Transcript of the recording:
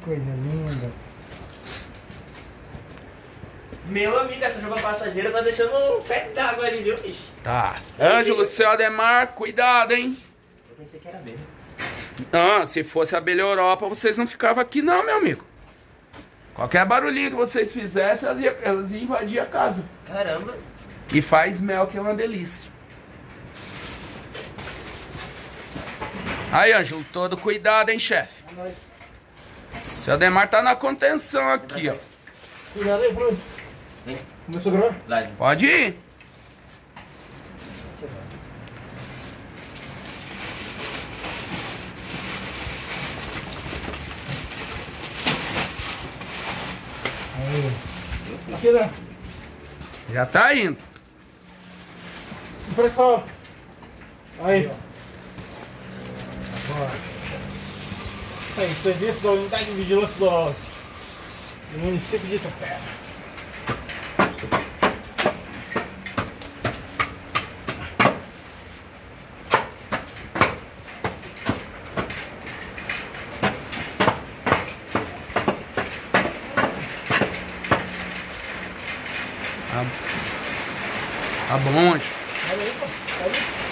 Coisa linda. Meu amigo, essa chuva passageira tá deixando um pé d'água ali, viu, bicho? Tá. Ângelo, seu Ademar, cuidado, hein? Eu pensei que era abelha. Ah, se fosse abelha Europa, vocês não ficavam aqui não, meu amigo. Qualquer barulhinho que vocês fizessem, elas iam invadir a casa. Caramba. E faz mel, que é uma delícia. Aí, Ângelo, todo cuidado, hein, chefe? É nóis. Seu Ademar tá na contenção aqui, ó. Cuidado aí, Bruno. Começou a gravar? Lá, Pode ir. Aí. Aqui, né? Já tá indo. Pessoal. Aí. Aí, serviço da Unidade de Vigilância do município de Itapera. Tá bom, Ângelo. Olha aí, pô. Olha aí.